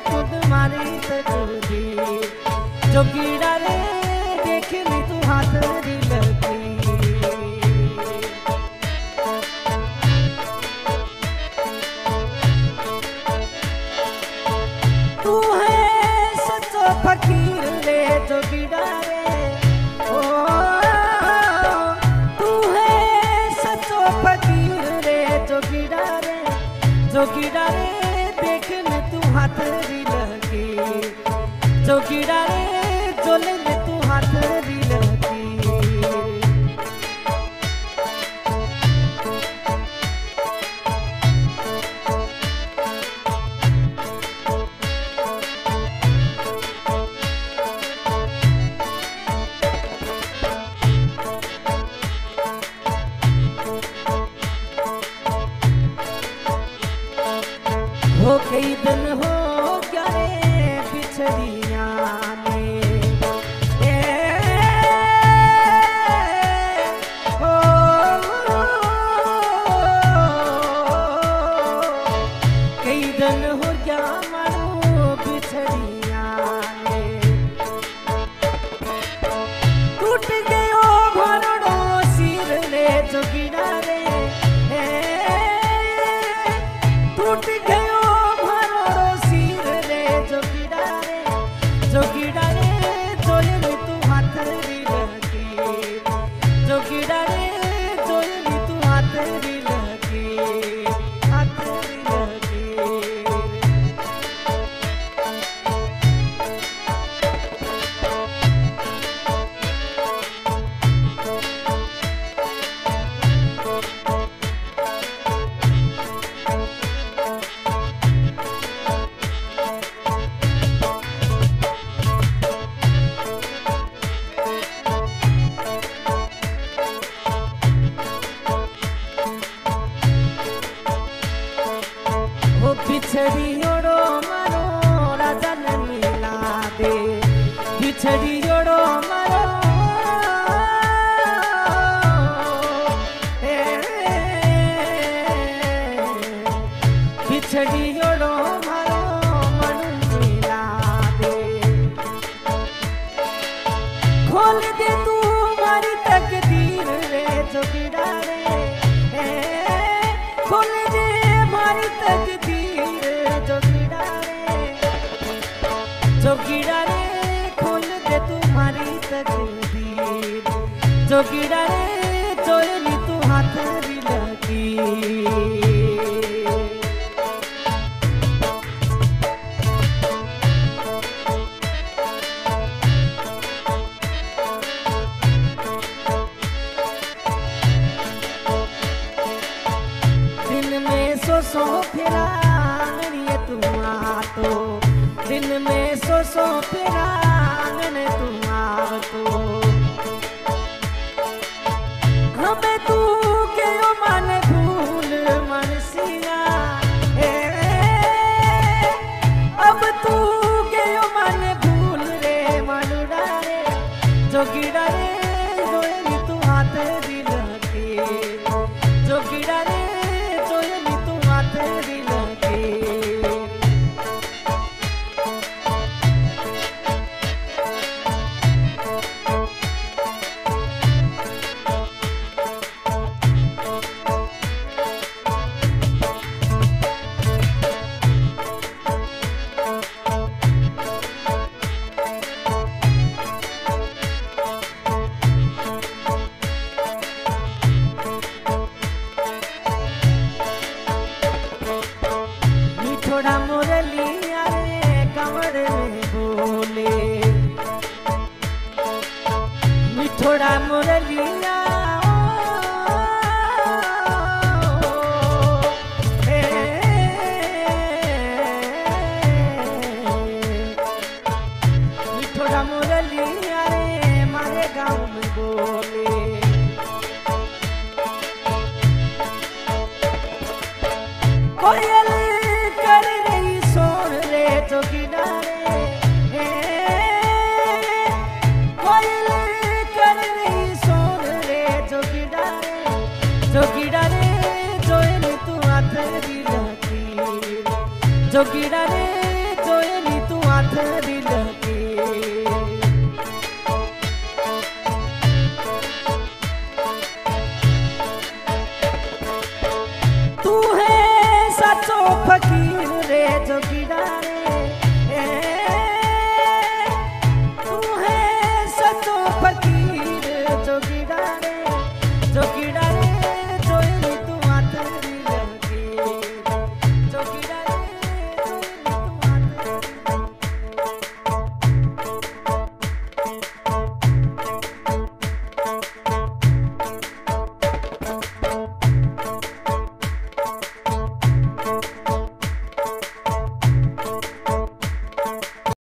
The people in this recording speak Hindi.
खुद मारी तकदीर जोगीड़ा रे देख ली तू हाथ री लकीर तू है सच्चो फकीर रे जोगीड़ा रे ओ तू है सच्चो फकीर रे जोगीड़ा रे देख ले तू हाथ री लकीर जोगीड़ा रे जोले ले तू हाथ री लकीर हो कई दिन हो क्या रे बिछड़िया में हो कई दिन हो क्या मानो बिछड़िया में टूट गयो भरड़ो सिर रे जोगीड़ा रे टूट गयो जोगीड़ा रे जोले ली तू हाथ री लकीर जोगीड़ा रे जोले ली तू हाथ री लकीर हाथ री लकीर बिछड़ी ओड़ो मारो राजा ने मिला दे बिछड़ी ओड़ो मारो बिछड़ी ओड़ो मारो मन मिला दे खोल दे तू मारी तकदीर रे जोगीड़ा रे खोल दे मारी तकदीर जोगीड़ा रे खोल दे तुम्हारी तकदीर जोगीड़ा रे जोले ली तू हाथ री लकीर दिन में सो फिरा ये तुम तो दिन में सो फिरा तुम तो हमें तू के मन भूल मन सिया अब तू के मन भूल रे मनुड़ा रे जोगीड़ा रे जोले ली तू हाथ री लकीर जोगीड़ा रे जोले ली तू हाथ री लकीर थोड़ा मुरलिया रे कमर में बोले थोड़ा मुरलिया थोड़ा मुरलिया रे मारे गाँव में बोले कोयल कर रही सोन रे जोगीड़ा रे कोयल कर रही सोन रे जोगीड़ा रे जोले तू हाथ री लकीर जोगीड़ा रे